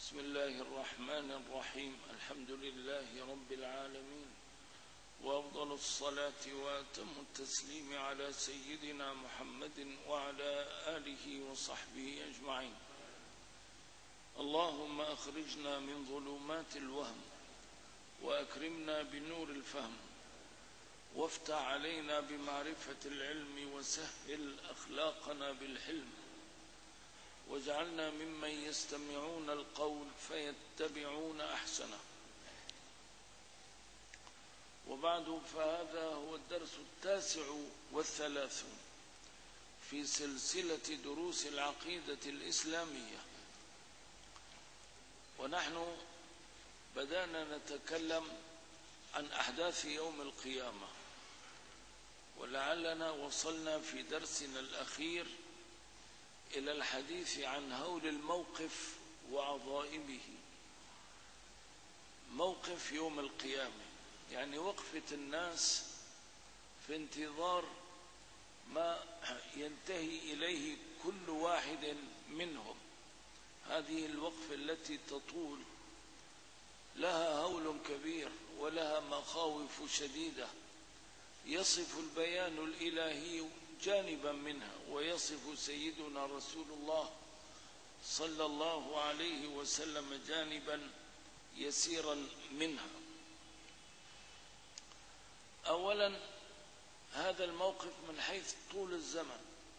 بسم الله الرحمن الرحيم. الحمد لله رب العالمين، وأفضل الصلاة وأتم التسليم على سيدنا محمد وعلى آله وصحبه أجمعين. اللهم أخرجنا من ظلمات الوهم وأكرمنا بنور الفهم، وافتح علينا بمعرفة العلم وسهل أخلاقنا بالحلم، واجعلنا ممن يستمعون القول فيتبعون أحسنه. وبعد، فهذا هو الدرس 39 في سلسلة دروس العقيدة الإسلامية، ونحن بدأنا نتكلم عن أحداث يوم القيامة، ولعلنا وصلنا في درسنا الأخير إلى الحديث عن هول الموقف وعظائمه. موقف يوم القيامة يعني وقفة الناس في انتظار ما ينتهي إليه كل واحد منهم. هذه الوقفة التي تطول لها هول كبير ولها مخاوف شديدة، يصف البيان الإلهي جانبا منها، ويصف سيدنا رسول الله صلى الله عليه وسلم جانبا يسيرا منها. أولا، هذا الموقف من حيث طول الزمن،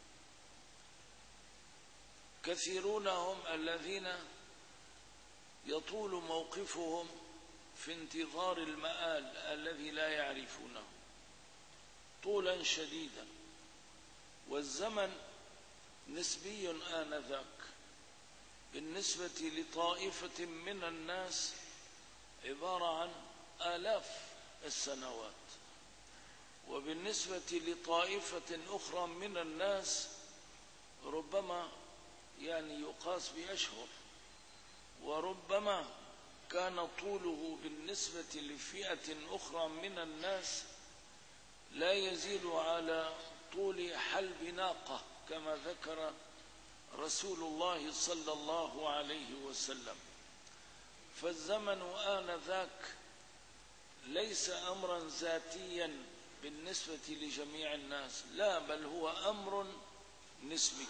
كثيرون هم الذين يطول موقفهم في انتظار المآل الذي لا يعرفونه طولا شديدا، والزمن نسبي آنذاك. بالنسبة لطائفة من الناس عبارة عن آلاف السنوات، وبالنسبة لطائفة أخرى من الناس ربما يقاس بأشهر، وربما كان طوله بالنسبة لفئة أخرى من الناس لا يزيد على طول حلب ناقة، كما ذكر رسول الله صلى الله عليه وسلم. فالزمن آنذاك ليس أمرا ذاتيا بالنسبة لجميع الناس، لا، بل هو أمر نسبي.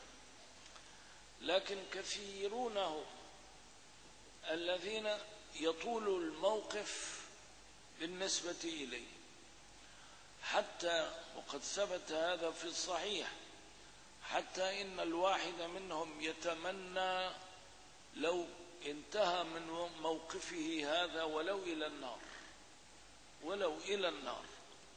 لكن كثيرون الذين يطول الموقف بالنسبة إليه، حتى وقد ثبت هذا في الصحيح، حتى إن الواحد منهم يتمنى لو انتهى من موقفه هذا ولو إلى النار.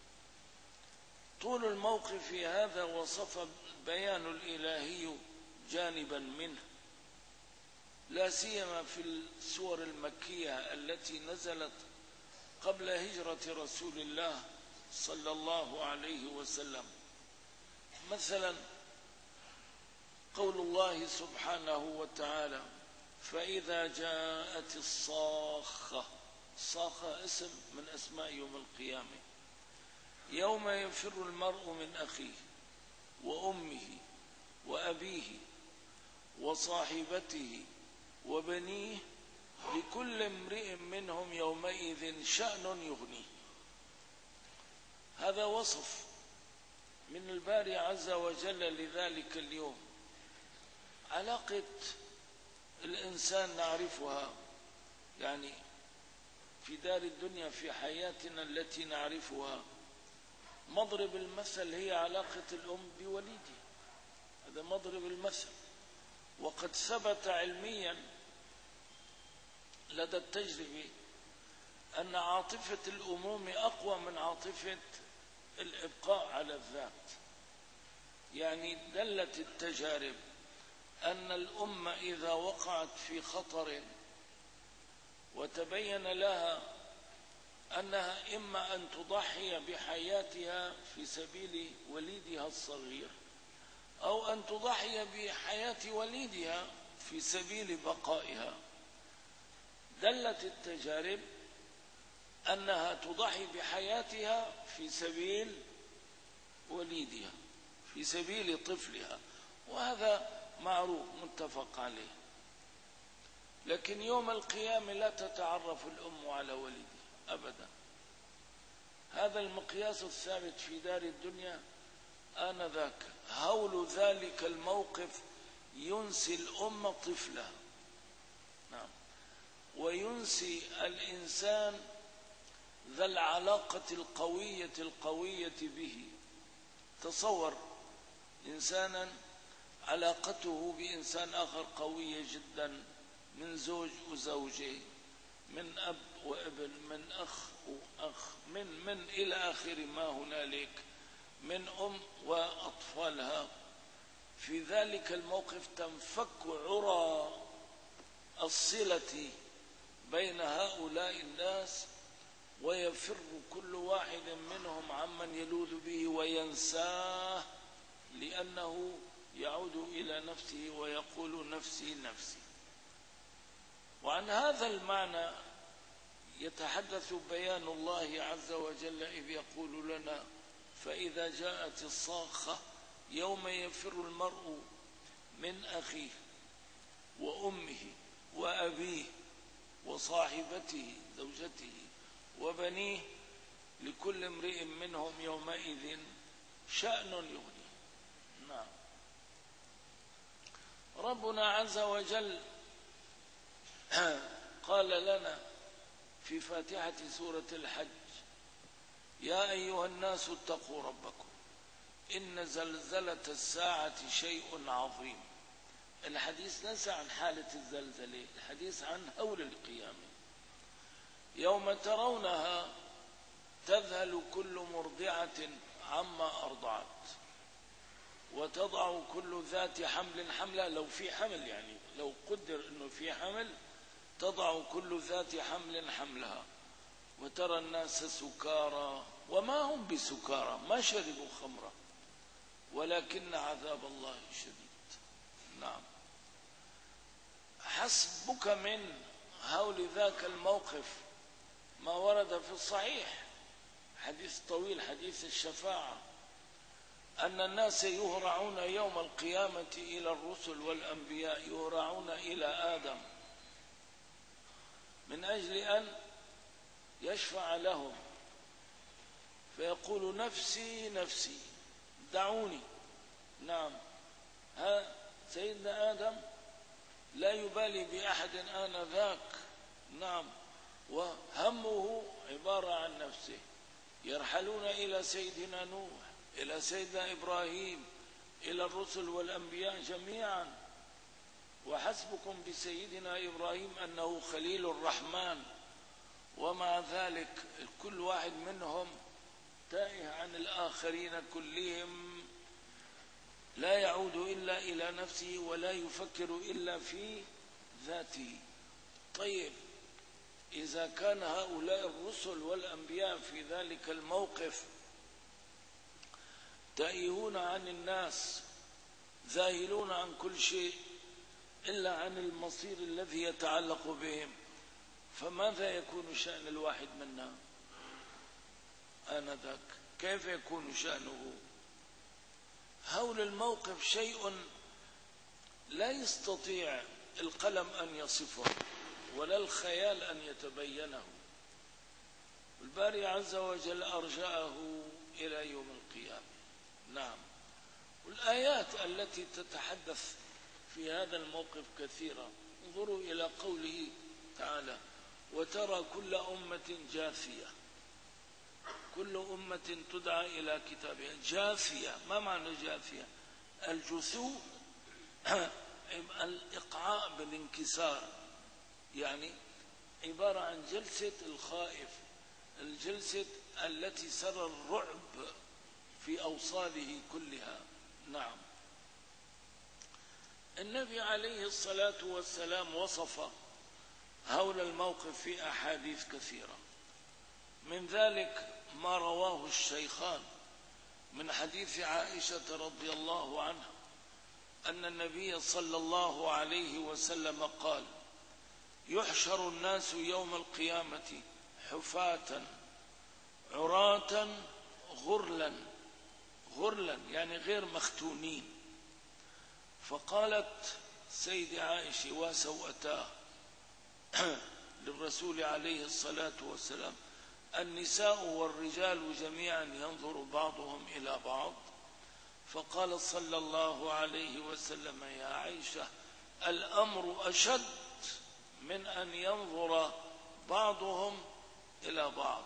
طول الموقف هذا وصف بيان الإلهي جانبا منه، لا سيما في السور المكية التي نزلت قبل هجرة رسول الله صلى الله عليه وسلم. مثلا قول الله سبحانه وتعالى: فإذا جاءت الصاخة. الصاخة اسم من أسماء يوم القيامة. يوم يفر المرء من أخيه وأمه وأبيه وصاحبته وبنيه، لكل امرئ منهم يومئذ شأن يغنيه. هذا وصف من الباري عز وجل لذلك اليوم. علاقة الإنسان نعرفها في دار الدنيا، في حياتنا التي نعرفها. مضرب المثل هي علاقة الأم بوليدها، هذا مضرب المثل. وقد ثبت علميا لدى التجربة أن عاطفة الأمومة أقوى من عاطفة الإبقاء على الذات. دلت التجارب أن الأم إذا وقعت في خطر وتبين لها أنها إما أن تضحي بحياتها في سبيل وليدها الصغير، أو أن تضحي بحياة وليدها في سبيل بقائها، دلت التجارب أنها تضحي بحياتها في سبيل وليدها، في سبيل طفلها، وهذا معروف متفق عليه. لكن يوم القيامة لا تتعرف الأم على ولدها أبدا. هذا المقياس الثابت في دار الدنيا. آنذاك هول ذلك الموقف ينسي الأم طفلها، نعم، وينسي الإنسان ذا العلاقة القوية به. تصور إنسانا علاقته بإنسان آخر قوية جدا، من زوج وزوجة، من أب وابن، من أخ وأخ، من إلى آخر ما هنالك، من أم وأطفالها. في ذلك الموقف تنفك عرى الصلة بين هؤلاء الناس، ويفر كل واحد منهم عمن يلوذ به وينساه، لأنه يعود إلى نفسه ويقول نفسي نفسي. وعن هذا المعنى يتحدث بيان الله عز وجل إذ يقول لنا: فإذا جاءت الصاخة يوم يفر المرء من أخيه وأمه وأبيه وصاحبته زوجته وبنيه لكل امرئ منهم يومئذ شأن يغنيه. نعم. ربنا عز وجل قال لنا في فاتحة سورة الحج: يا أيها الناس اتقوا ربكم إن زلزلة الساعة شيء عظيم. الحديث ليس عن حالة الزلزلة، الحديث عن هول القيامة. يوم ترونها تذهل كل مرضعة عما أرضعت وتضع كل ذات حمل حملها. لو في حمل، يعني لو قدر أنه في حمل، تضع كل ذات حمل حملها وترى الناس سكارى وما هم بسكارى، ما شربوا خمرا ولكن عذاب الله شديد. نعم. حسبك من هول ذاك الموقف ما ورد في الصحيح، حديث طويل، حديث الشفاعة، أن الناس يهرعون يوم القيامة إلى الرسل والأنبياء، يهرعون إلى آدم من أجل أن يشفع لهم، فيقول: نفسي نفسي دعوني. نعم. ها سيدنا آدم لا يبالي بأحد آنذاك. نعم. وهمه عبارة عن نفسه. يرحلون إلى سيدنا نوح، إلى سيدنا إبراهيم، إلى الرسل والأنبياء جميعا. وحسبكم بسيدنا إبراهيم أنه خليل الرحمن، ومع ذلك كل واحد منهم تائه عن الآخرين كلهم، لا يعود إلا إلى نفسه ولا يفكر إلا في ذاته. طيب، إذا كان هؤلاء الرسل والأنبياء في ذلك الموقف تائهون عن الناس، ذاهلون عن كل شيء إلا عن المصير الذي يتعلق بهم، فماذا يكون شأن الواحد منا آنذاك؟ كيف يكون شأنه؟ هول الموقف شيء لا يستطيع القلم أن يصفه ولا الخيال أن يتبينه. الباري عز وجل أرجعه إلى يوم القيامة. نعم. والآيات التي تتحدث في هذا الموقف كثيرة. انظروا إلى قوله تعالى: وترى كل أمة جاثية. كل أمة تدعى إلى كتابها. جاثية، ما معنى جاثية؟ الجثو الإقعاء بالانكسار، يعني عبارة عن جلسة الخائف، الجلسة التي سرى الرعب في أوصاله كلها. نعم. النبي عليه الصلاة والسلام وصف هول الموقف في أحاديث كثيرة، من ذلك ما رواه الشيخان من حديث عائشة رضي الله عنها أن النبي صلى الله عليه وسلم قال: يحشر الناس يوم القيامة حفاة عراة غرلا. غرلا يعني غير مختونين. فقالت سيدة عائشة: وسوءتاه، للرسول عليه الصلاة والسلام: النساء والرجال جميعا ينظر بعضهم إلى بعض. فقال صلى الله عليه وسلم: يا عائشة، الأمر أشد من أن ينظر بعضهم إلى بعض.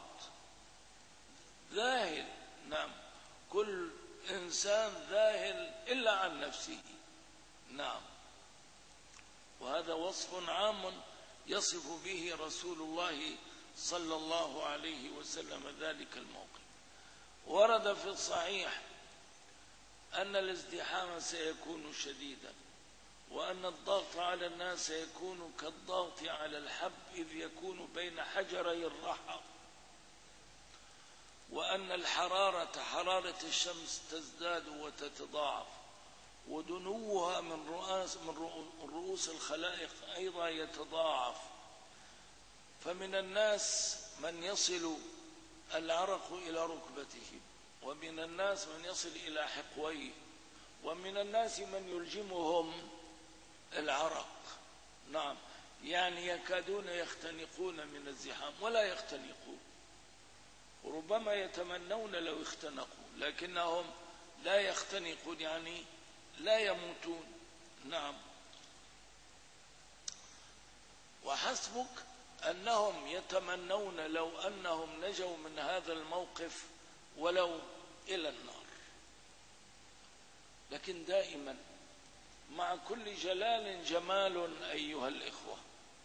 ذاهل، نعم، كل إنسان ذاهل إلا عن نفسه، نعم. وهذا وصف عام يصف به رسول الله صلى الله عليه وسلم ذلك الموقف. ورد في الصحيح أن الازدحام سيكون شديدا، وأن الضغط على الناس سيكون كالضغط على الحب إذ يكون بين حجري الرحى، وأن الحرارة، حرارة الشمس، تزداد وتتضاعف، ودنوها من رؤوس الخلائق أيضا يتضاعف. فمن الناس من يصل العرق إلى ركبته، ومن الناس من يصل إلى حقويه، ومن الناس من يلجمهم العرق، نعم، يعني يكادون يختنقون من الزحام ولا يختنقون، وربما يتمنون لو اختنقوا، لكنهم لا يختنقون، يعني لا يموتون، نعم. وحسبك أنهم يتمنون لو أنهم نجوا من هذا الموقف ولو إلى النار. لكن دائما مع كل جلال جمال أيها الإخوة،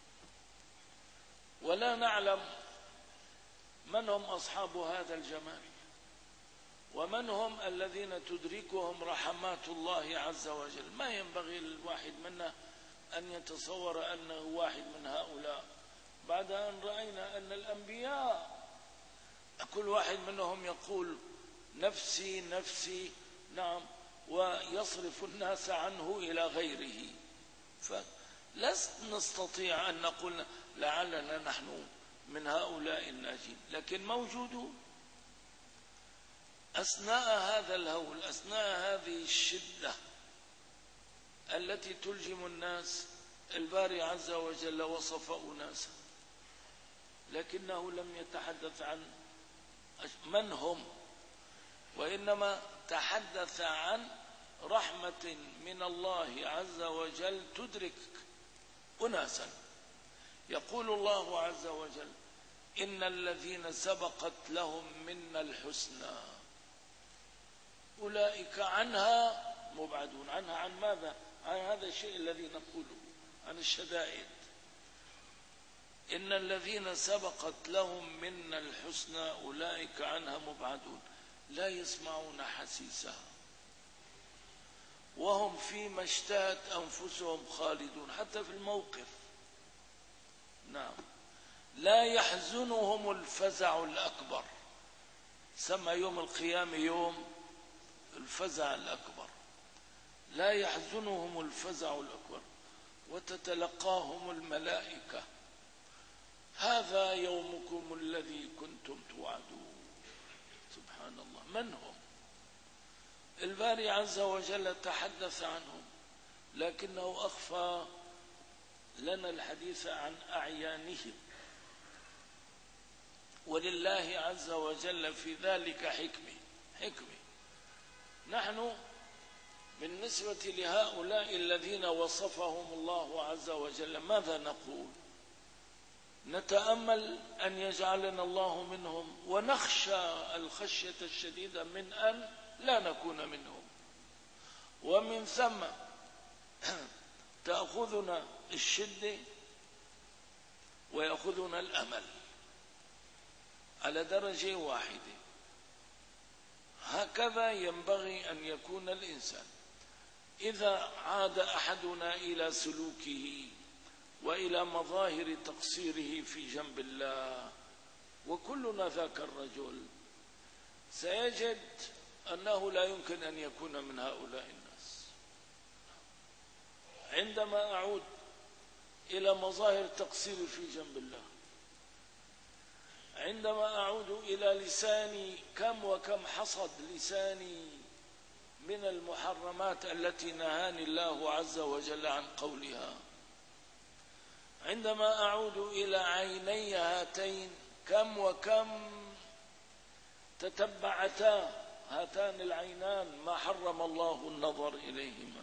ولا نعلم من هم أصحاب هذا الجمال، ومن هم الذين تدركهم رحمات الله عز وجل. ما ينبغي للواحد منا أن يتصور أنه واحد من هؤلاء، بعد أن رأينا أن الأنبياء كل واحد منهم يقول نفسي نفسي، نعم، ويصرف الناس عنه إلى غيره. فلست نستطيع أن نقول لعلنا نحن من هؤلاء الناجين، لكن موجودون أثناء هذا الهول، أثناء هذه الشدة التي تلجم الناس. الباري عز وجل وصف أناسا، لكنه لم يتحدث عن من هم، وإنما تحدث عن رحمة من الله عز وجل تدرك أناسا. يقول الله عز وجل: إن الذين سبقت لهم منا الحسنى أولئك عنها مبعدون. عنها عن ماذا؟ عن هذا الشيء الذي نقوله، عن الشدائد. إن الذين سبقت لهم منا الحسنى أولئك عنها مبعدون، لا يسمعون حسيسها وهم فيما اشتهت أنفسهم خالدون. حتى في الموقف، نعم، لا يحزنهم الفزع الأكبر. سمى يوم القيامة يوم الفزع الأكبر. لا يحزنهم الفزع الأكبر وتتلقاهم الملائكة: هذا يومكم الذي كنتم توعدون. سبحان الله، من هم؟ الباري عز وجل تحدث عنهم، لكنه أخفى لنا الحديث عن أعيانهم، ولله عز وجل في ذلك حكمة. نحن بالنسبة لهؤلاء الذين وصفهم الله عز وجل ماذا نقول؟ نتأمل أن يجعلنا الله منهم، ونخشى الخشية الشديدة من أن لا نكون منهم، ومن ثم تأخذنا الشدة ويأخذنا الأمل على درجة واحدة. هكذا ينبغي أن يكون الإنسان. إذا عاد أحدنا إلى سلوكه وإلى مظاهر تقصيره في جنب الله، وكلنا ذاك الرجل، سيجد أنه لا يمكن أن يكون من هؤلاء الناس. عندما أعود إلى مظاهر تقصيري في جنب الله، عندما أعود إلى لساني، كم وكم حصد لساني من المحرمات التي نهاني الله عز وجل عن قولها، عندما أعود إلى عيني هاتين كم وكم تتبعتا هاتان العينان ما حرم الله النظر إليهما.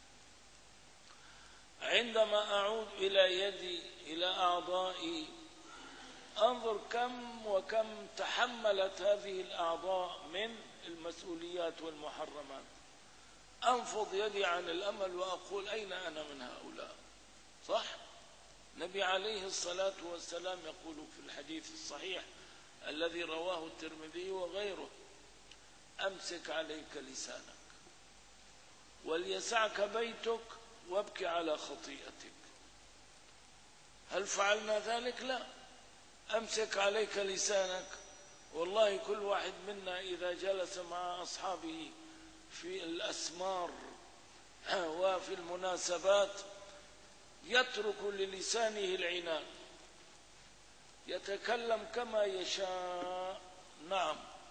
عندما أعود إلى يدي إلى أعضائي أنظر كم وكم تحملت هذه الأعضاء من المسؤوليات والمحرمات. أنفض يدي عن الأمل وأقول أين أنا من هؤلاء؟ صح؟ النبي عليه الصلاة والسلام يقول في الحديث الصحيح الذي رواه الترمذي وغيره: أمسك عليك لسانك وليسعك بيتك وابكي على خطيئتك. هل فعلنا ذلك؟ لا. أمسك عليك لسانك. والله كل واحد منا إذا جلس مع أصحابه في الأسمار وفي المناسبات يترك للسانه العنان، يتكلم كما يشاء، نعم،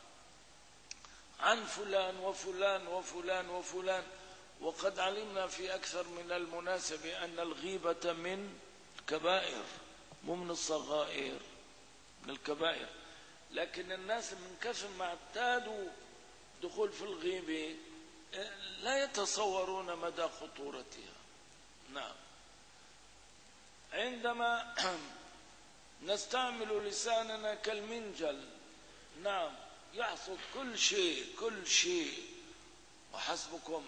عن فلان وفلان وفلان وفلان. وقد علمنا في أكثر من المناسبة أن الغيبة من الكبائر، مو من الصغائر، من الكبائر. لكن الناس من كثر ما اعتادوا دخول في الغيبة لا يتصورون مدى خطورتها. نعم. عندما نستعمل لساننا كالمنجل، نعم، يحصد كل شيء كل شيء. وحسبكم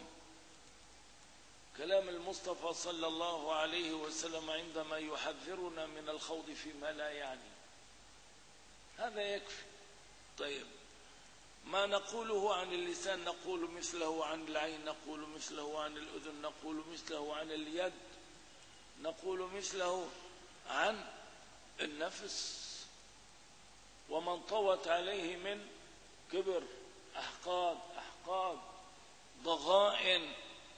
كلام المصطفى صلى الله عليه وسلم عندما يحذرنا من الخوض فيما لا يعني، هذا يكفي. طيب، ما نقوله عن اللسان نقول مثله عن العين، نقول مثله عن الأذن، نقول مثله عن اليد، نقول مثله عن النفس. ومن طوت عليه من كبر، أحقاد، ضغائن،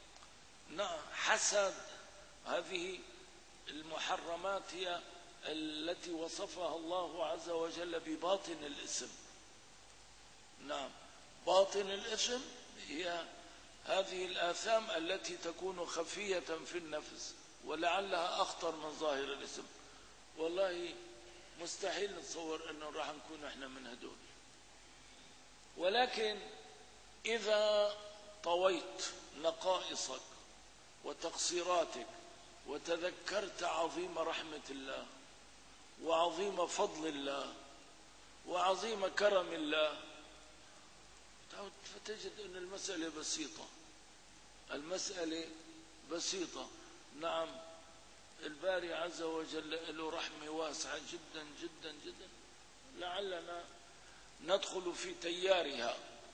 حسد، هذه المحرمات هي التي وصفها الله عز وجل بباطن الاسم. نعم، باطن الاسم هي هذه الآثام التي تكون خفية في النفس ولعلها أخطر من ظاهر الاسم. والله مستحيل نتصور أنه راح نكون احنا من هدول. ولكن إذا طويت نقائصك وتقصيراتك وتذكرت عظيم رحمة الله وعظيم فضل الله وعظيم كرم الله، فتجد أن المسألة بسيطة، المسألة بسيطة. نعم، الباري عز وجل له رحمة واسعة جدا جدا جدا، لعلنا ندخل في تيارها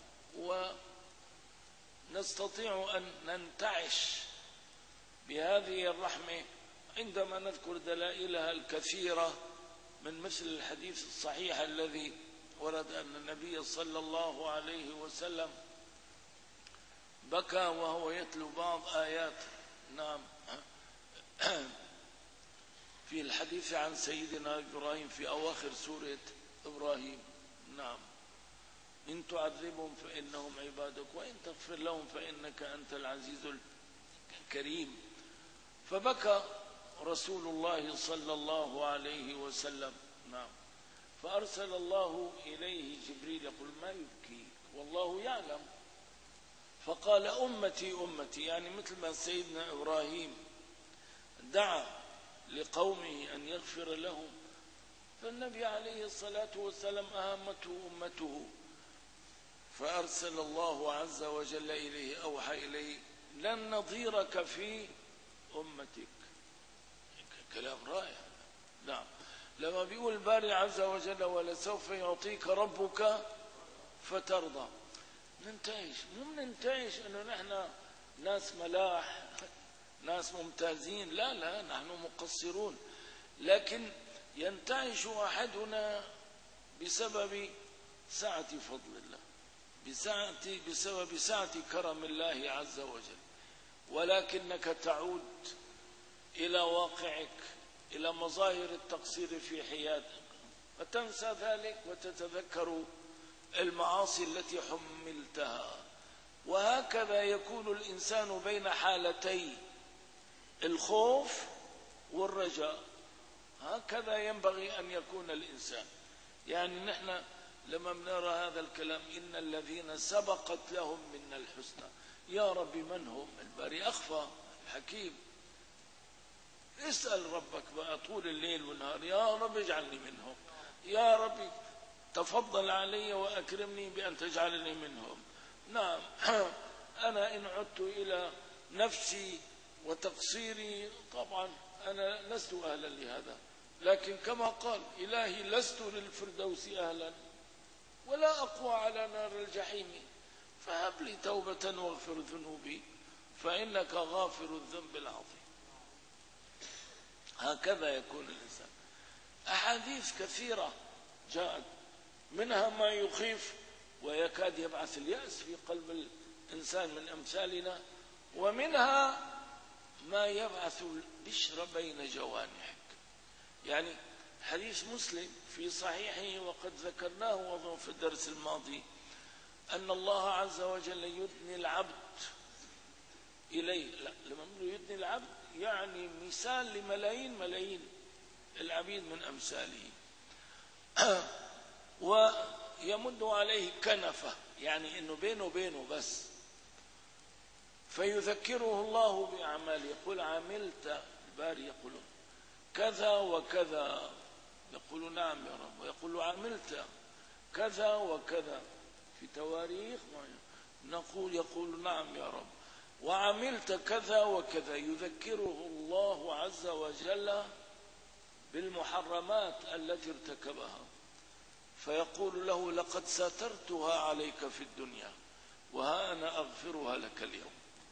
ونستطيع أن ننتعش بهذه الرحمة عندما نذكر دلائلها الكثيرة، من مثل الحديث الصحيح الذي ورد أن النبي صلى الله عليه وسلم بكى وهو يتلو بعض آيات، نعم، في الحديث عن سيدنا إبراهيم في أواخر سورة إبراهيم. نعم، إن تعذبهم فإنهم عبادك وإن تغفر لهم فإنك أنت العزيز الكريم. فبكى رسول الله صلى الله عليه وسلم، نعم، فأرسل الله إليه جبريل يقول: ما يبكيك؟ والله يعلم. فقال: أمتي أمتي، يعني مثل ما سيدنا إبراهيم دعا لقومه أن يغفر لهم، فالنبي عليه الصلاة والسلام أهمته أمته، فأرسل الله عز وجل إليه، أوحى إليه: لن نظيرك في أمتك. كلام رائع. نعم، لما بيقول الباري عز وجل: ولسوف يعطيك ربك فترضى، ننتعش، مو ننتعش أنه نحن ناس ملاح، ناس ممتازين، لا لا، نحن مقصرون. لكن ينتعش أحدنا بسبب سعة فضل الله، بسبب سعة كرم الله عز وجل. ولكنك تعود إلى واقعك، إلى مظاهر التقصير في حياتك، فتنسى ذلك وتتذكر المعاصي التي حملتها. وهكذا يكون الإنسان بين حالتي الخوف والرجاء. هكذا ينبغي أن يكون الإنسان. يعني نحن لما بنرى هذا الكلام إن الذين سبقت لهم منا الحسنى، يا رب من هم؟ الباري أخفى الحكيم. اسأل ربك بقى طول الليل والنهار، يا رب اجعلني منهم، يا رب تفضل علي وأكرمني بأن تجعلني منهم. نعم أنا إن عدت إلى نفسي وتقصيري طبعا أنا لست أهلا لهذا، لكن كما قال إلهي لست للفردوس أهلا ولا أقوى على نار الجحيم، فهب لي توبة واغفر ذنوبي فإنك غافر الذنب العظيم. هكذا يكون الإنسان. أحاديث كثيرة جاءت، منها ما يخيف ويكاد يبعث اليأس في قلب الإنسان من أمثالنا، ومنها ما يبعث البشر بين جوانحك. يعني حديث مسلم في صحيحه وقد ذكرناه أظن في الدرس الماضي، أن الله عز وجل يدني العبد إليه. لا، لما نقول يدني العبد يعني مثال لملايين ملايين العبيد من أمثاله، ويمد عليه كنفة، يعني إنه بينه وبينه بس، فيذكره الله بأعماله، يقول عملت، الباري يقول كذا وكذا، يقول نعم يا رب، ويقول عملت كذا وكذا في تواريخ نقول يقول نعم يا رب، وعملت كذا وكذا، يذكره الله عز وجل بالمحرمات التي ارتكبها، فيقول له لقد سترتها عليك في الدنيا وها أنا أغفرها لك اليوم.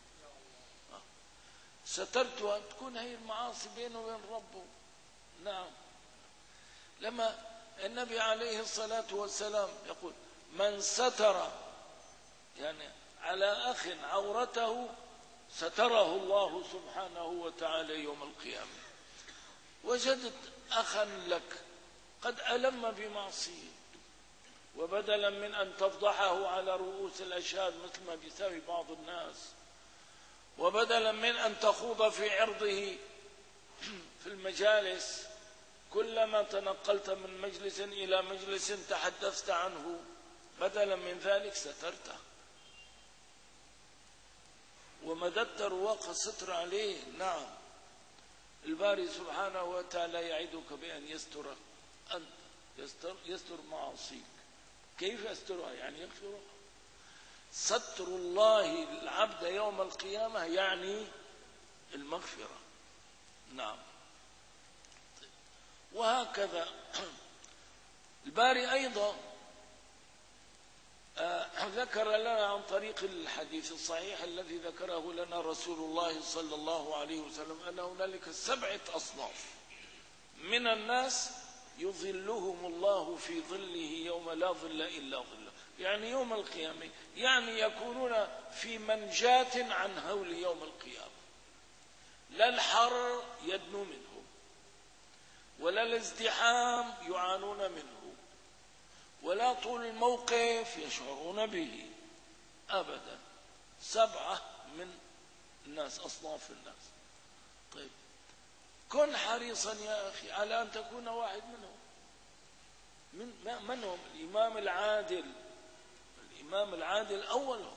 سترتها، تكون هي المعاصي بينه وبين ربه. نعم، لما النبي عليه الصلاة والسلام يقول من ستر يعني على أخ عورته ستره الله سبحانه وتعالى يوم القيامة. وجدت أخا لك قد ألم بمعصية، وبدلا من أن تفضحه على رؤوس الأشهاد مثل ما بيساوي بعض الناس، وبدلا من أن تخوض في عرضه في المجالس، كلما تنقلت من مجلس إلى مجلس تحدثت عنه، بدلا من ذلك سترته ومددت رواق الستر عليه. نعم، الباري سبحانه وتعالى يعدك بأن يستر أنت، يستر معاصيك. كيف يسترها؟ يعني يغفرها. ستر الله العبد يوم القيامة يعني المغفرة. نعم، وهكذا الباري أيضا ذكر لنا عن طريق الحديث الصحيح الذي ذكره لنا رسول الله صلى الله عليه وسلم أن هنالك 7 أصناف من الناس يظلهم الله في ظله يوم لا ظل إلا ظله، يعني يوم القيامة، يعني يكونون في منجاة عن هول يوم القيامة، لا الحر يدنو منه ولا الازدحام يعانون منه ولا طول الموقف يشعرون به أبدا. 7 من الناس، أصناف الناس. طيب، كن حريصا يا أخي على أن تكون واحد منهم. من هم؟ الإمام العادل. الإمام العادل أولهم،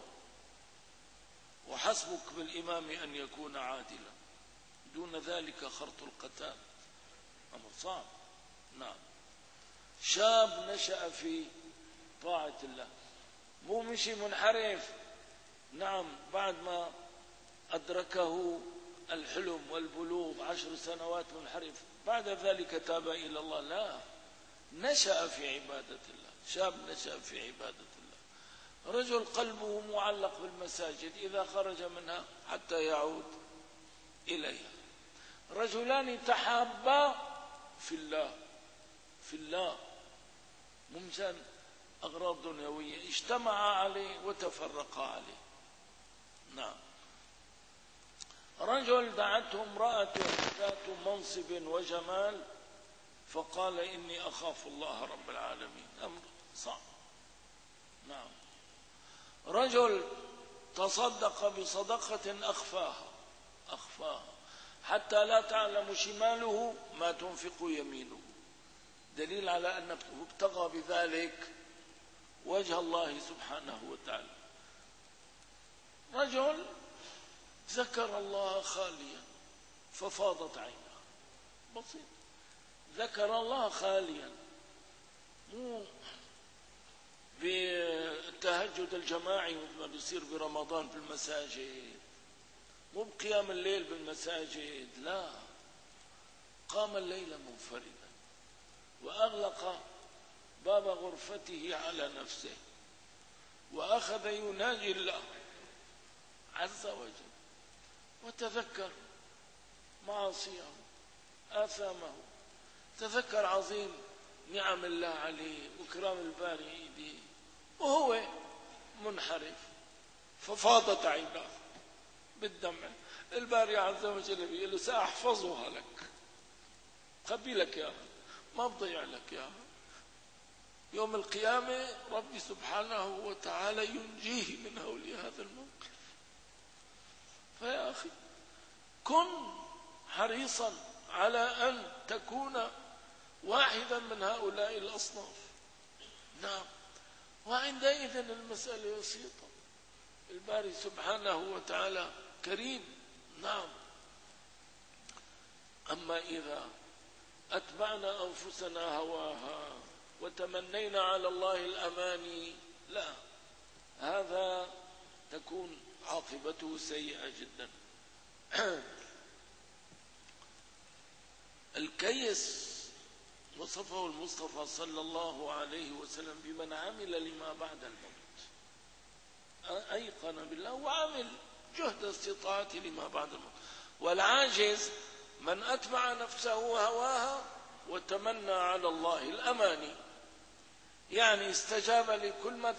وحسبك بالإمام أن يكون عادلا، دون ذلك خرط القتال، أمر صعب. نعم، شاب نشأ في طاعة الله، مو مشي منحرف. نعم، بعد ما أدركه الحلم والبلوغ 10 سنوات منحرف، بعد ذلك تاب إلى الله. لا، نشأ في عبادة الله، شاب نشأ في عبادة الله، رجل قلبه معلق بالمساجد إذا خرج منها حتى يعود إليها. رجلان تحابا في الله، في الله، ممكن أغراض دنيوية، اجتمعا عليه وتفرقا عليه. نعم، رجل دعته امرأة ذات منصب وجمال فقال إني أخاف الله رب العالمين، أمر صعب. نعم، رجل تصدق بصدقة أخفاها، حتى لا تعلم شماله ما تنفق يمينه، دليل على أنه ابتغى بذلك وجه الله سبحانه وتعالى. رجل ذكر الله خاليا ففاضت عيناه، بسيط، ذكر الله خاليا، مو بالتهجد الجماعي مثل ما بيصير برمضان في المساجد، مو بقيام الليل بالمساجد، لا، قام الليل منفردا وأغلق باب غرفته على نفسه وأخذ يناجي الله عز وجل، وتذكر معاصيه آثامه، تذكر عظيم نعم الله عليه وكرام الباري به، وهو منحرف ففاضت عيناه بالدمع. الباري عز وجل بيقول له سأحفظها لك، قبلك يا ما بضيع لك يا يوم القيامة. ربي سبحانه وتعالى ينجيه من هول هذا الموقف. فيا أخي كن حريصا على أن تكون واحدا من هؤلاء الأصناف. نعم، وعندئذ المسألة بسيطة، الباري سبحانه وتعالى كريم. نعم، أما إذا أتبعنا أنفسنا هواها وتمنينا على الله الأماني، لا، هذا تكون عاقبته سيئة جدا. الكيس وصفه المصطفى صلى الله عليه وسلم بمن عمل لما بعد الموت، أيقن بالله وعمل جهد استطاعته لما بعد الموت. والعاجز من أتبع نفسه هواها وتمنى على الله الأماني، يعني استجاب لكل ما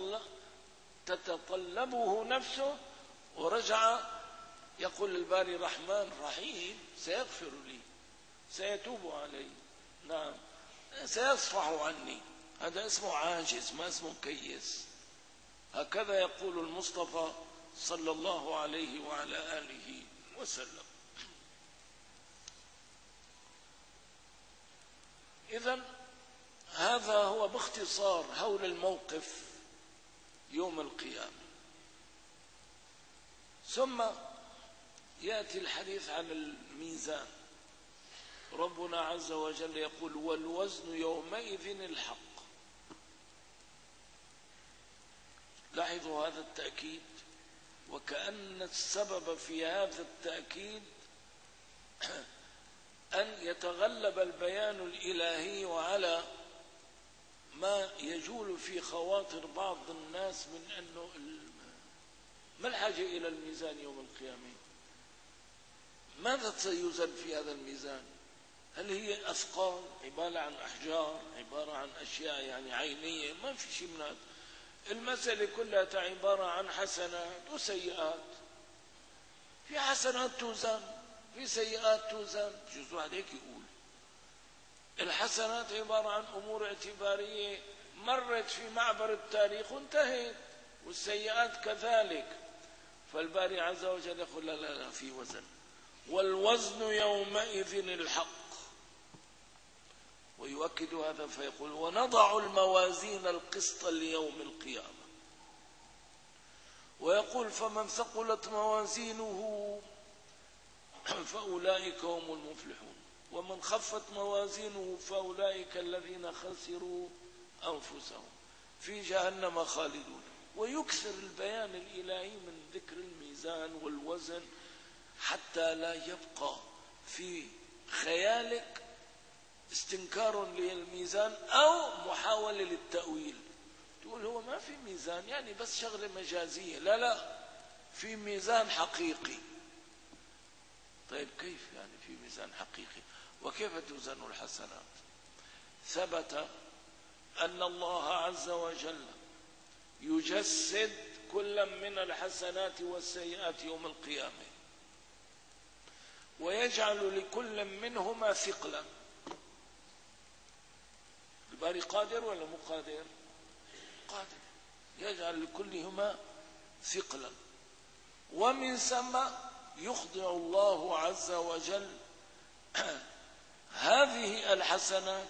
تتطلبه نفسه ورجع يقول الباري رحمن رحيم سيغفر لي، سيتوب علي، نعم، سيصفح عني. هذا اسمه عاجز، ما اسمه كيس. هكذا يقول المصطفى صلى الله عليه وعلى آله وسلم. إذن هذا هو باختصار هول الموقف يوم القيامة. ثم يأتي الحديث عن الميزان. ربنا عز وجل يقول والوزن يومئذ الحق. لاحظوا هذا التأكيد، وكأن السبب في هذا التأكيد أن يتغلب البيان الإلهي على ما يجول في خواطر بعض الناس من أنه ما الحاجة إلى الميزان يوم القيامة؟ ماذا سيوزن في هذا الميزان؟ هل هي أثقال عبارة عن أحجار، عبارة عن أشياء يعني عينية؟ ما في شيء من هذا. المسألة كلها عبارة عن حسنات وسيئات، في حسنات توزن، في سيئات توزن. بجوز واحد هيك يقول الحسنات عبارة عن أمور اعتبارية مرت في معبر التاريخ وانتهت، والسيئات كذلك. فالباري عز وجل يقول لا لا لا، في وزن، والوزن يومئذ الحق. ويؤكد هذا فيقول ونضع الموازين القسط ليوم القيامة. ويقول فمن ثقلت موازينه فأولئك هم المفلحون، ومن خفت موازينه فأولئك الذين خسروا أنفسهم في جهنم خالدون. ويكثر البيان الإلهي من ذكر الميزان والوزن حتى لا يبقى في خيالك استنكار للميزان أو محاولة للتأويل، تقول هو ما في ميزان يعني بس شغلة مجازية. لا لا، في ميزان حقيقي. طيب كيف يعني في ميزان حقيقي؟ وكيف توزن الحسنات؟ ثبت أن الله عز وجل يجسد كل من الحسنات والسيئات يوم القيامة، ويجعل لكل منهما ثقلا. الباري قادر ولا مو قادر؟ قادر، يجعل لكلهما ثقلا. ومن ثم يخضع الله عز وجل هذه الحسنات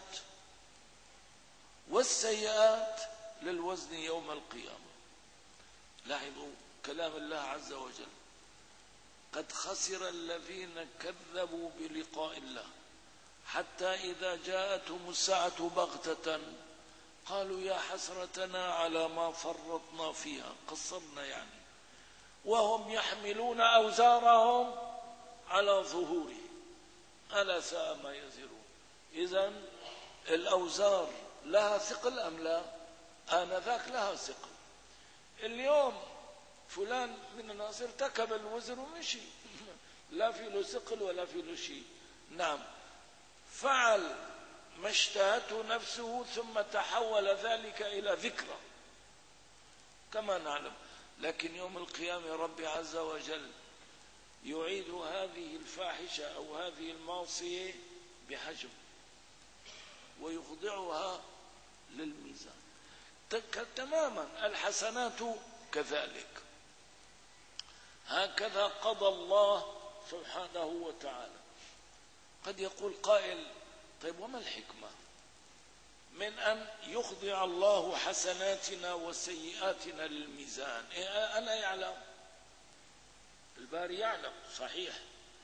والسيئات للوزن يوم القيامة. لاحظوا كلام الله عز وجل: قد خسر الذين كذبوا بلقاء الله حتى إذا جاءتهم الساعة بغتة قالوا يا حسرتنا على ما فرطنا فيها، قصرنا يعني، وهم يحملون أوزارهم على ظهورهم ألا ساء ما يزرون. إذن الأوزار لها ثقل أم لا؟ آنذاك لها ثقل. اليوم فلان من الناس ارتكب الوزر ومشي، لا في له ثقل ولا في له شيء. نعم، فعل ما اشتهته نفسه ثم تحول ذلك إلى ذكرى كما نعلم. لكن يوم القيامة ربي عز وجل يعيد هذه الفاحشة أو هذه المعصية بحجم ويخضعها للميزان تماما. الحسنات كذلك. هكذا قضى الله سبحانه وتعالى. قد يقول قائل: طيب وما الحكمة من أن يخضع الله حسناتنا وسيئاتنا للميزان؟ أنا يعلم، الباري يعلم صحيح،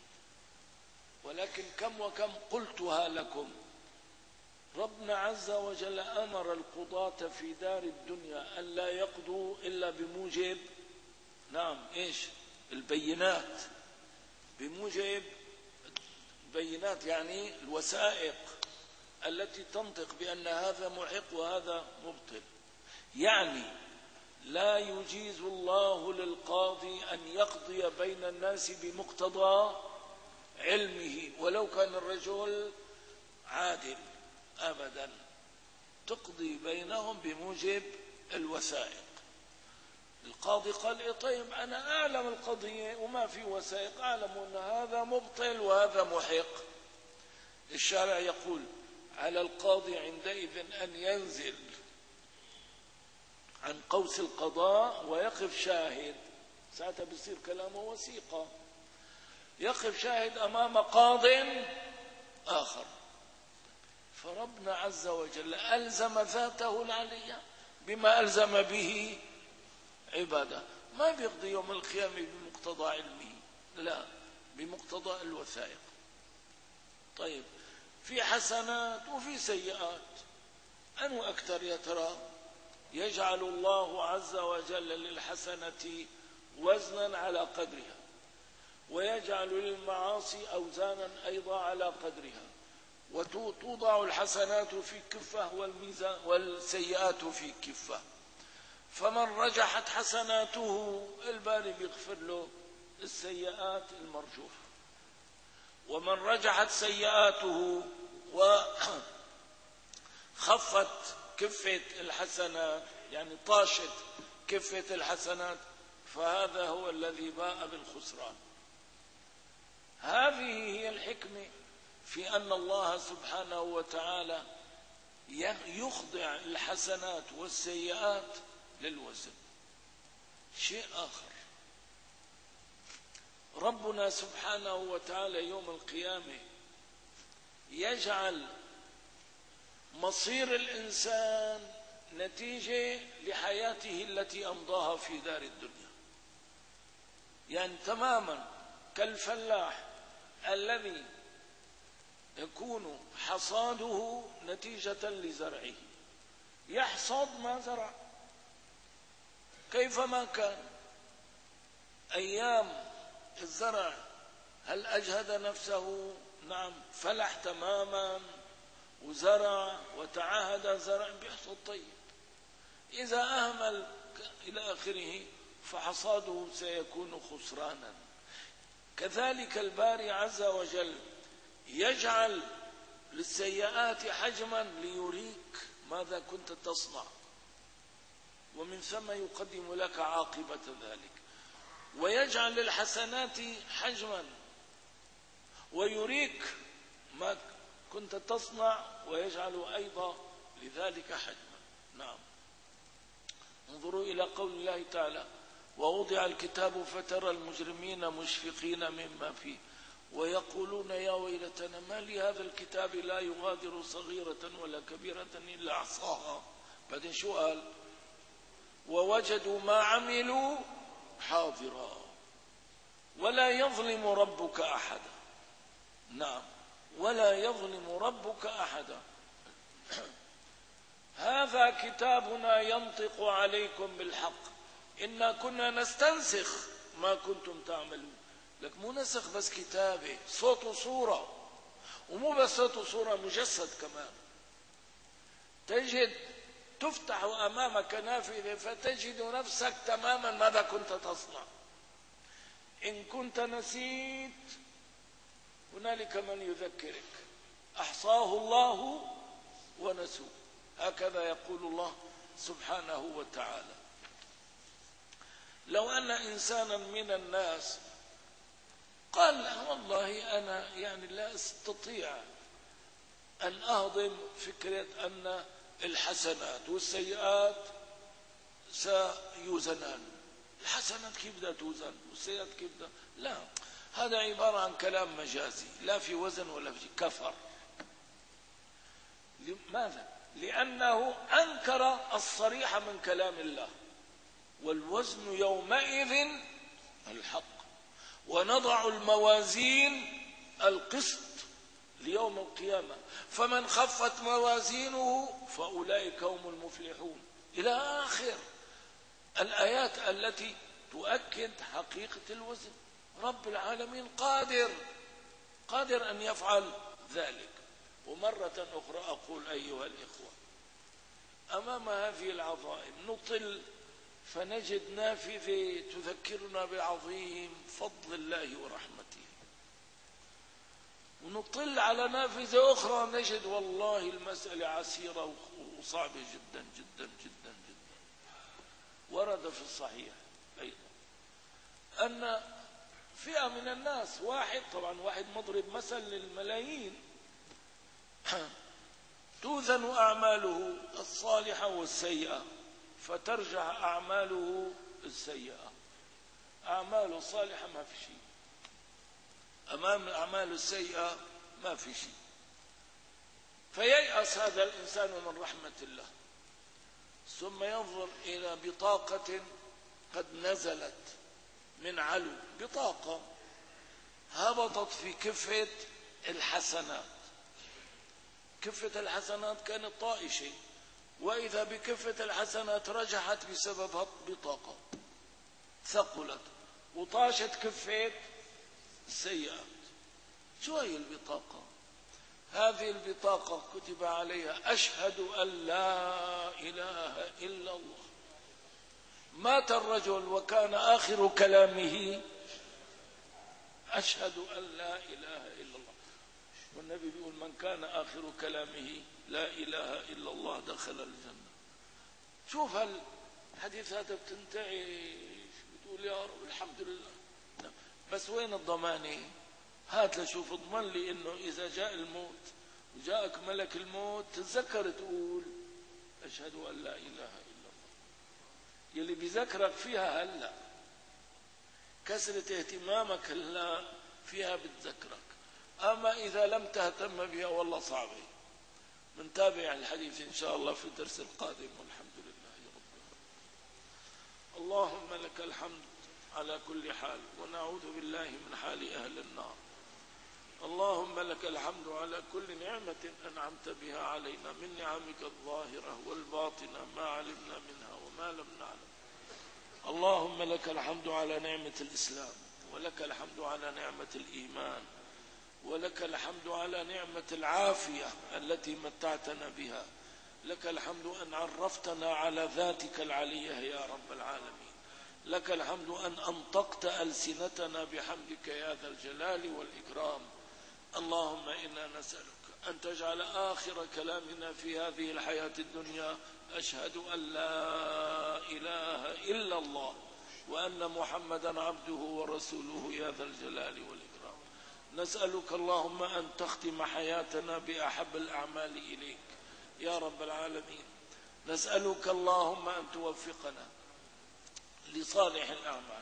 ولكن كم وكم قلتها لكم. ربنا عز وجل أمر القضاة في دار الدنيا أن لا يقضوا إلا بموجب إيش؟ البينات. بموجب البينات يعني الوثائق التي تنطق بأن هذا محق وهذا مبطل. يعني لا يجيز الله للقاضي أن يقضي بين الناس بمقتضى علمه ولو كان الرجل عادل، أبدا. تقضي بينهم بموجب الوثائق. القاضي قال: إيه طيب أنا أعلم القضية وما في وثائق، أعلم أن هذا مبطل وهذا محق. الشارع يقول: على القاضي عندئذ أن ينزل عن قوس القضاء ويقف شاهد. ساعتها بيصير كلامه وثيقة. يقف شاهد أمام قاض آخر. فربنا عز وجل ألزم ذاته العلية بما ألزم به عباده. ما بيقضي يوم القيامة بمقتضى علمه، لا، بمقتضى الوثائق. طيب، في حسنات وفي سيئات، أنو أكثر يا ترى؟ يجعل الله عز وجل للحسنة وزنا على قدرها، ويجعل للمعاصي أوزانا أيضا على قدرها، وتوضع الحسنات في كفة والسيئات في كفة. فمن رجحت حسناته الباري بيغفر له السيئات المرجوحة، ومن رجحت سيئاته وخفت كفة الحسنات يعني طاشت كفة الحسنات فهذا هو الذي باء بالخسران. هذه هي الحكمة في أن الله سبحانه وتعالى يخضع الحسنات والسيئات للوزن. شيء آخر، ربنا سبحانه وتعالى يوم القيامة يجعل مصير الإنسان نتيجة لحياته التي أمضاها في دار الدنيا. يعني تماما كالفلاح الذي يكون حصاده نتيجة لزرعه، يحصد ما زرع كيفما كان. أيام الزرع هل أجهد نفسه؟ نعم، فلح تماما وزرع وتعاهد زرع بيحصد طيب. إذا أهمل إلى آخره فحصاده سيكون خسرانا. كذلك الباري عز وجل يجعل للسيئات حجما ليريك ماذا كنت تصنع، ومن ثم يقدم لك عاقبة ذلك، ويجعل للحسنات حجما ويريك ما كنت تصنع ويجعل أيضا لذلك حجما. نعم، انظروا إلى قول الله تعالى: ووضع الكتاب فترى المجرمين مشفقين مما فيه ويقولون يا ويلتنا ما لهذا الكتاب لا يغادر صغيرة ولا كبيرة إلا أحصاها. بعدين شو قال؟ ووجدوا ما عملوا حاضرا ولا يظلم ربك أحدا. نعم، ولا يظلم ربك أحدا. هذا كتابنا ينطق عليكم بالحق إنا كنا نستنسخ ما كنتم تعملون. لك مو نسخ بس كتابة، صوت وصورة، ومو بس صوت وصورة، مجسد كمان. تجد تفتح أمامك نافذة فتجد نفسك تماما ماذا كنت تصنع. إن كنت نسيت هنالك من يذكرك، أحصاه الله ونسوه. هكذا يقول الله سبحانه وتعالى. لو أن إنسانا من الناس قال والله أنا يعني لا أستطيع أن أهضم فكرة أن الحسنات والسيئات سيوزنان. الحسنات كيف بدها توزن والسيئات كيف بدها؟ لا، هذا عبارة عن كلام مجازي، لا في وزن ولا في كفر. لماذا؟ لأنه أنكر الصريح من كلام الله. والوزن يومئذ الحق ونضع الموازين القسط ليوم القيامة فمن خفت موازينه فأولئك هم المفلحون، إلى آخر الآيات التي تؤكد حقيقة الوزن. رب العالمين قادر أن يفعل ذلك. ومرة أخرى أقول أيها الإخوة، أمام هذه العظائم نطل فنجد نافذة تذكرنا بعظيم فضل الله ورحمته، ونطل على نافذة أخرى نجد والله المسألة عسيرة وصعبة جدا جدا جدا جدا. ورد في الصحيح أيضا أن فئة من الناس، واحد مضرب مثل للملايين، توزن أعماله الصالحة والسيئة فترجع أعماله السيئة. أعماله الصالحة ما في شيء أمام الأعمال السيئة، ما في شيء. فييأس هذا الإنسان من رحمة الله، ثم ينظر إلى بطاقة قد نزلت من علو، بطاقة هبطت في كفة الحسنات. كفة الحسنات كانت طائشة، وإذا بكفة الحسنات رجحت بسبب بطاقة ثقلت وطاشت كفة السيئات. شو هي البطاقة؟ هذه البطاقة كتب عليها أشهد أن لا إله إلا الله. مات الرجل وكان آخر كلامه أشهد أن لا إله إلا الله. والنبي بيقول من كان آخر كلامه لا إله إلا الله دخل الجنة. شوف الحديث هذا بتنتهي بتقول يا رب الحمد لله، بس وين الضمانة؟ هات لشوف اضمن لي انه اذا جاء الموت وجاءك ملك الموت تتذكر تقول اشهد ان لا اله الا الله. يلي بيذكرك فيها هلا، كثرة اهتمامك هلا فيها بتذكرك، اما اذا لم تهتم بها والله صعبة. منتابع الحديث ان شاء الله في الدرس القادم، والحمد لله رب العالمين. اللهم لك الحمد على كل حال، ونعوذ بالله من حال أهل النار. اللهم لك الحمد على كل نعمة أنعمت بها علينا من نعمك الظاهرة والباطنة، ما علمنا منها وما لم نعلم. اللهم لك الحمد على نعمة الإسلام، ولك الحمد على نعمة الإيمان، ولك الحمد على نعمة العافية التي متعتنا بها. لك الحمد أن عرفتنا على ذاتك العلية يا رب العالمين. لك الحمد أن أنطقت ألسنتنا بحمدك يا ذا الجلال والإكرام. اللهم إنا نسألك أن تجعل آخر كلامنا في هذه الحياة الدنيا أشهد أن لا إله إلا الله وأن محمدا عبده ورسوله يا ذا الجلال والإكرام. نسألك اللهم أن تختم حياتنا بأحب الأعمال إليك يا رب العالمين. نسألك اللهم أن توفقنا لصالح الأعمال،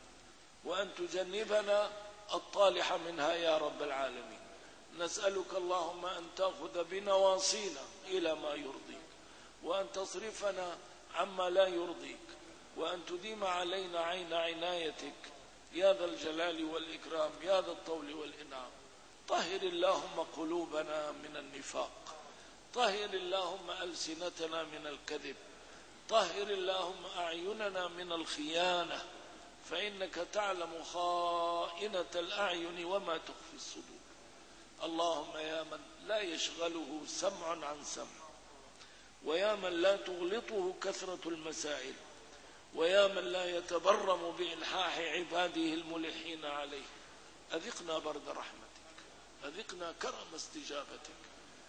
وأن تجنبنا الطالح منها يا رب العالمين. نسألك اللهم أن تأخذ بنواصينا إلى ما يرضيك، وأن تصرفنا عما لا يرضيك، وأن تديم علينا عين عنايتك يا ذا الجلال والإكرام يا ذا الطول والإنعام. طهر اللهم قلوبنا من النفاق، طهر اللهم ألسنتنا من الكذب، طهر اللهم أعيننا من الخيانة، فإنك تعلم خائنة الأعين وما تخفي الصدور. اللهم يا من لا يشغله سمع عن سمع، ويا من لا تغلطه كثرة المسائل، ويا من لا يتبرم بإلحاح عباده الملحين عليه، أذقنا برد رحمتك، أذقنا كرم استجابتك،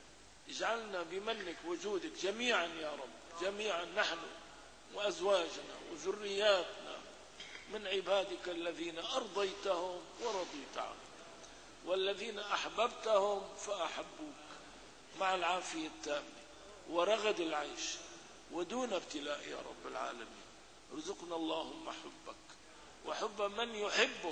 اجعلنا بمنك وجودك جميعا يا رب، جميعا نحن وأزواجنا وذرياتنا من عبادك الذين أرضيتهم ورضيت عنهم، والذين أحببتهم فأحبوك مع العافية التامة ورغد العيش ودون ابتلاء يا رب العالمين. ارزقنا اللهم حبك وحب من يحبك،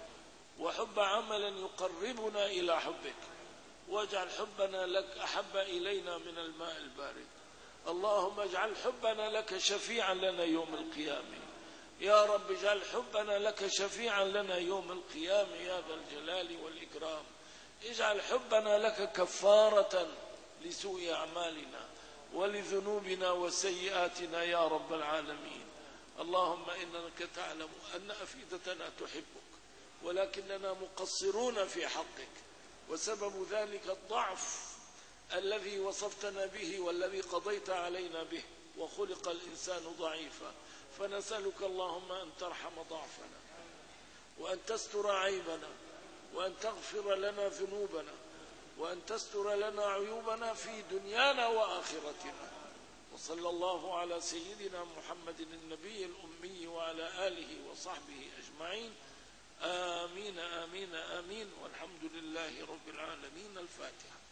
وحب عملا يقربنا إلى حبك، واجعل حبنا لك أحب إلينا من الماء البارد. اللهم اجعل حبنا لك شفيعا لنا يوم القيامة يا رب، اجعل حبنا لك شفيعا لنا يوم القيامة يا ذا الجلال والإكرام. اجعل حبنا لك كفارة لسوء أعمالنا ولذنوبنا وسيئاتنا يا رب العالمين. اللهم إنك تعلم أن أفئدتنا تحبك، ولكننا مقصرون في حقك، وسبب ذلك الضعف الذي وصفتنا به والذي قضيت علينا به، وخلق الإنسان ضعيفا. فنسألك اللهم أن ترحم ضعفنا، وأن تستر عيبنا، وأن تغفر لنا ذنوبنا، وأن تستر لنا عيوبنا في دنيانا وآخرتنا. وصلى الله على سيدنا محمد النبي الأمي وعلى آله وصحبه أجمعين. آمين آمين آمين، والحمد لله رب العالمين. الفاتحة.